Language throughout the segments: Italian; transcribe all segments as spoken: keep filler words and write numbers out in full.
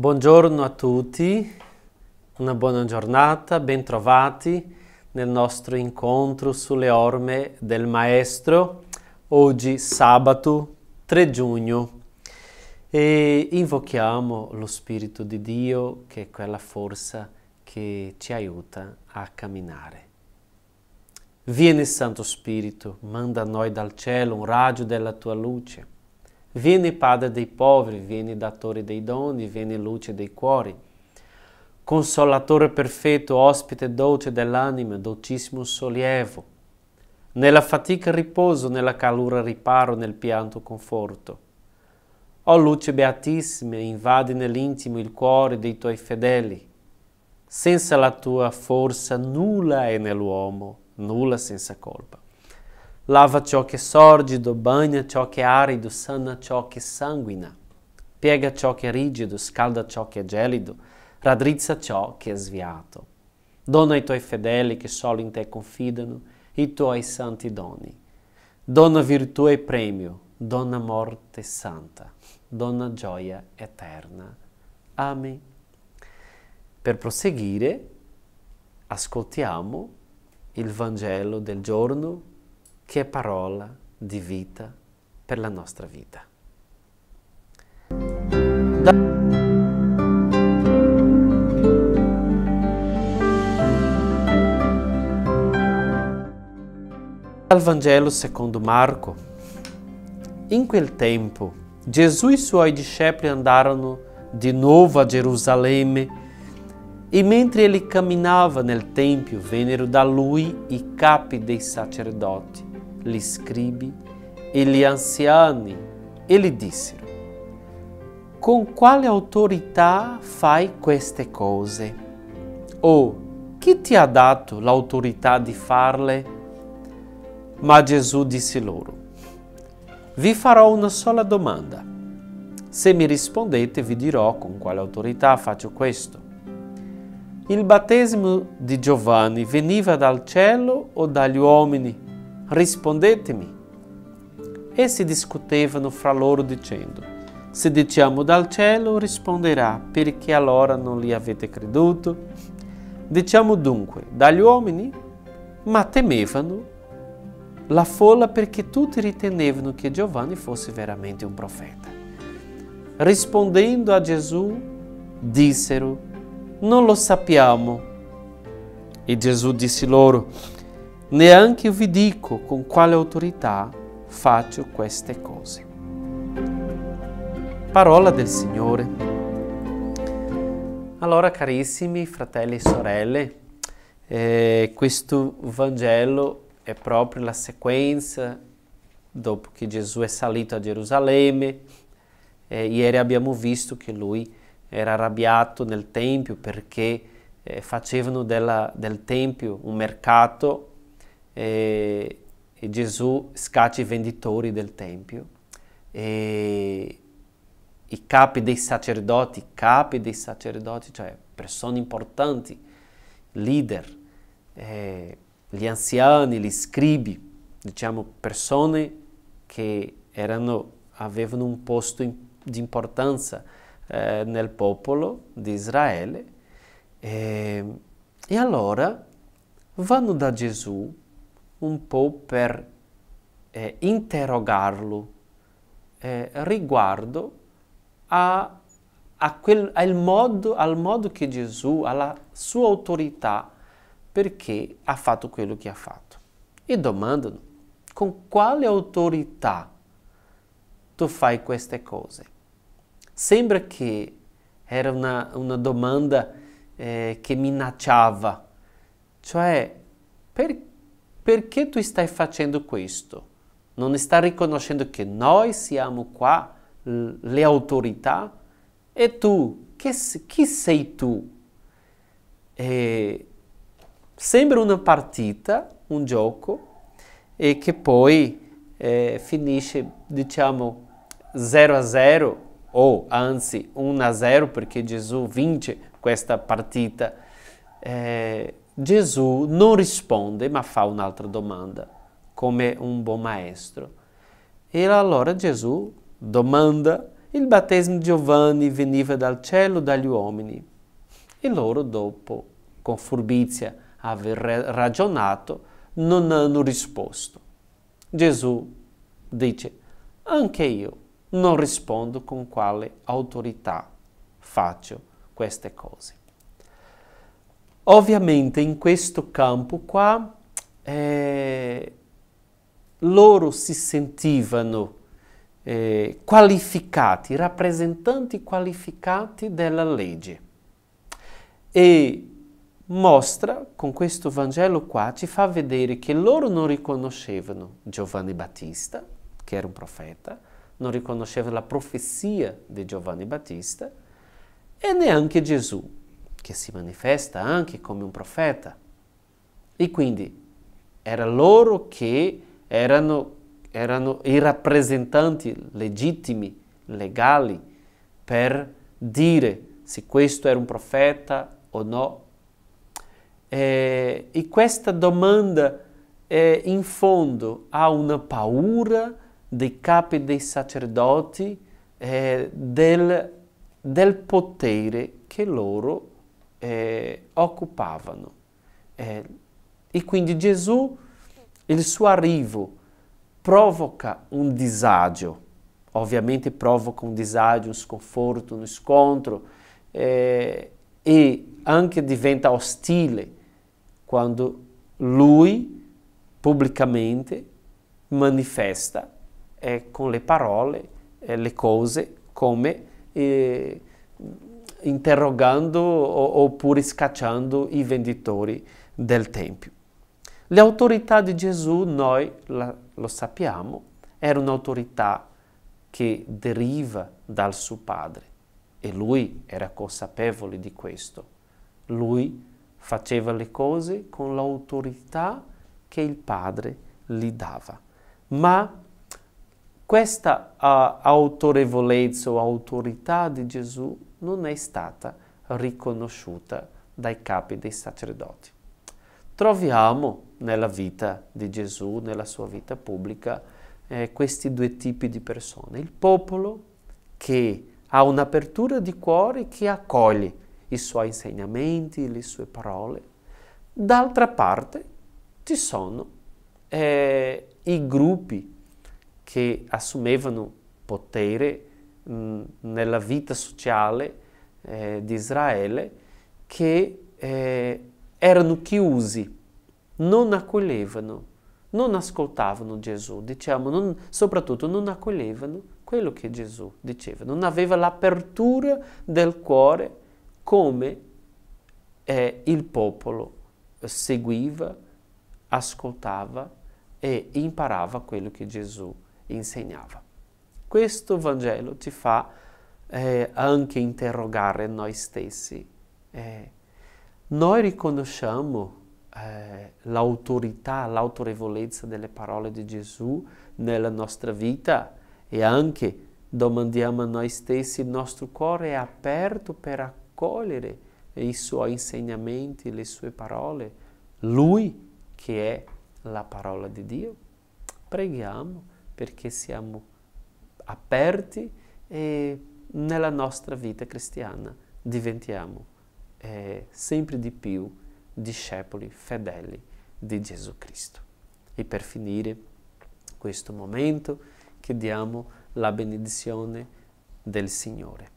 Buongiorno a tutti, una buona giornata, bentrovati nel nostro incontro sulle orme del Maestro, oggi sabato tre giugno, e invochiamo lo Spirito di Dio, che è quella forza che ci aiuta a camminare. Vieni Santo Spirito, manda a noi dal cielo un raggio della tua luce. Vieni Padre dei poveri, vieni Datore dei doni, vieni luce dei cuori. Consolatore perfetto, ospite dolce dell'anima, dolcissimo sollievo. Nella fatica riposo, nella calura riparo, nel pianto conforto. O luce beatissima, invadi nell'intimo il cuore dei tuoi fedeli. Senza la tua forza nulla è nell'uomo, nulla senza colpa. Lava ciò che è sorgido, bagna ciò che è arido, sana ciò che sanguina, piega ciò che è rigido, scalda ciò che è gelido, raddrizza ciò che è sviato. Dona ai tuoi fedeli che solo in te confidano i tuoi santi doni. Dona virtù e premio, dona morte santa, dona gioia eterna. Amen. Per proseguire, ascoltiamo il Vangelo del giorno, che è parola di vita per la nostra vita. Dal Vangelo secondo Marco. In quel tempo Gesù e i suoi discepoli andarono di nuovo a Gerusalemme e mentre egli camminava nel Tempio vennero da lui i capi dei sacerdoti, gli scribi e gli anziani e gli dissero: con quale autorità fai queste cose? O chi ti ha dato l'autorità di farle? Ma Gesù disse loro: vi farò una sola domanda. Se mi rispondete vi dirò con quale autorità faccio questo. Il battesimo di Giovanni veniva dal cielo o dagli uomini? Rispondetemi. Essi discutevano fra loro dicendo: se diciamo dal cielo, risponderà: perché allora non li avete creduto? Diciamo dunque dagli uomini? Ma temevano la folla perché tutti ritenevano che Giovanni fosse veramente un profeta. Rispondendo a Gesù, dissero: non lo sappiamo. E Gesù disse loro: neanche io vi dico con quale autorità faccio queste cose. Parola del Signore. Allora, carissimi fratelli e sorelle, eh, questo Vangelo è proprio la sequenza dopo che Gesù è salito a Gerusalemme. Eh, ieri abbiamo visto che lui era arrabbiato nel Tempio perché eh, facevano della, del Tempio un mercato e, e Gesù scaccia i venditori del Tempio e i capi dei sacerdoti, capi dei sacerdoti, cioè persone importanti, leader, eh, gli anziani, gli scribi, diciamo persone che erano, avevano un posto in, di importanza eh, nel popolo di Israele, eh, e allora vanno da Gesù un po' per eh, interrogarlo eh, riguardo a, a quel, al, modo, al modo che Gesù, alla sua autorità, perché ha fatto quello che ha fatto. E domandano: con quale autorità tu fai queste cose? Sembra che era una, una domanda eh, che minacciava, cioè per, perché tu stai facendo questo? Non stai riconoscendo che noi siamo qua, le autorità? E tu, che, chi sei tu? E sembra una partita, un gioco, e che poi eh, finisce, diciamo, zero a zero, o anzi uno a zero, perché Gesù vince questa partita. Eh, Gesù non risponde, ma fa un'altra domanda, come un buon maestro. E allora Gesù domanda il battesimo di Giovanni veniva dal cielo, dagli uomini. E loro, dopo, con furbizia, aver ragionato, non hanno risposto. Gesù dice, anche io non rispondo con quale autorità faccio queste cose. Ovviamente in questo campo qua eh, loro si sentivano eh, qualificati, rappresentanti qualificati della legge. E mostra, con questo Vangelo qua, ci fa vedere che loro non riconoscevano Giovanni Battista, che era un profeta, non riconoscevano la profezia di Giovanni Battista, e neanche Gesù, che si manifesta anche come un profeta. E quindi era loro che erano, erano i rappresentanti legittimi, legali, per dire se questo era un profeta o no. Eh, e questa domanda eh, in fondo ha una paura dei capi dei sacerdoti eh, del, del potere che loro eh, occupavano. Eh, e quindi Gesù, il suo arrivo provoca un disagio, ovviamente provoca un disagio, un sconforto, un scontro, eh, e anche diventa ostile quando lui pubblicamente manifesta eh, con le parole eh, le cose come eh, interrogando o, oppure scacciando i venditori del Tempio. Le autorità di Gesù, noi la, lo sappiamo, era un'autorità che deriva dal suo Padre e lui era consapevole di questo. Lui faceva le cose con l'autorità che il Padre gli dava. Ma questa uh, autorevolezza o autorità di Gesù non è stata riconosciuta dai capi dei sacerdoti. Troviamo nella vita di Gesù, nella sua vita pubblica, eh, questi due tipi di persone. Il popolo che ha un'apertura di cuore, che accoglie i suoi insegnamenti, le sue parole. D'altra parte ci sono eh, i gruppi che assumevano potere mh, nella vita sociale eh, di Israele, che eh, erano chiusi, non accoglievano, non ascoltavano Gesù, diciamo, non, soprattutto non accoglievano quello che Gesù diceva, non aveva l'apertura del cuore come eh, il popolo seguiva, ascoltava e imparava quello che Gesù insegnava. Questo Vangelo ci fa eh, anche interrogare noi stessi. Eh, noi riconosciamo eh, l'autorità, l'autorevolezza delle parole di Gesù nella nostra vita e anche domandiamo a noi stessi, il nostro cuore è aperto per accogliere i suoi insegnamenti, le sue parole, Lui che è la parola di Dio. Preghiamo perché siamo aperti e nella nostra vita cristiana diventiamo eh, sempre di più discepoli fedeli di Gesù Cristo. E per finire questo momento chiediamo la benedizione del Signore.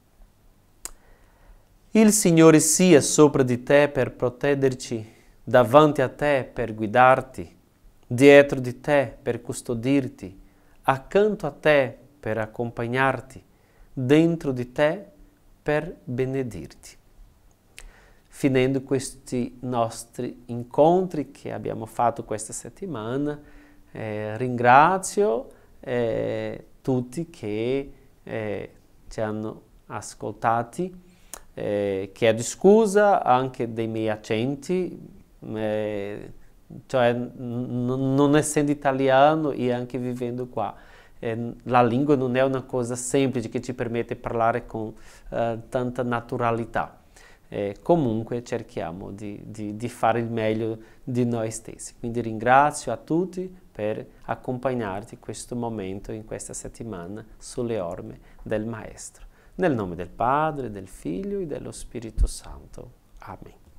Il Signore sia sopra di te per proteggerci, davanti a te per guidarti, dietro di te per custodirti, accanto a te per accompagnarti, dentro di te per benedirti. Finendo questi nostri incontri che abbiamo fatto questa settimana, eh, ringrazio eh, tutti che eh, ci hanno ascoltati. Eh, chiedo scusa anche dei miei accenti, eh, cioè n- non essendo italiano e anche vivendo qua, eh, la lingua non è una cosa semplice che ci permette di parlare con eh, tanta naturalità. eh, comunque cerchiamo di, di, di fare il meglio di noi stessi. Quindi ringrazio a tutti per accompagnarti in questo momento, in questa settimana, sulle orme del Maestro. Nel nome del Padre, del Figlio e dello Spirito Santo. Amen.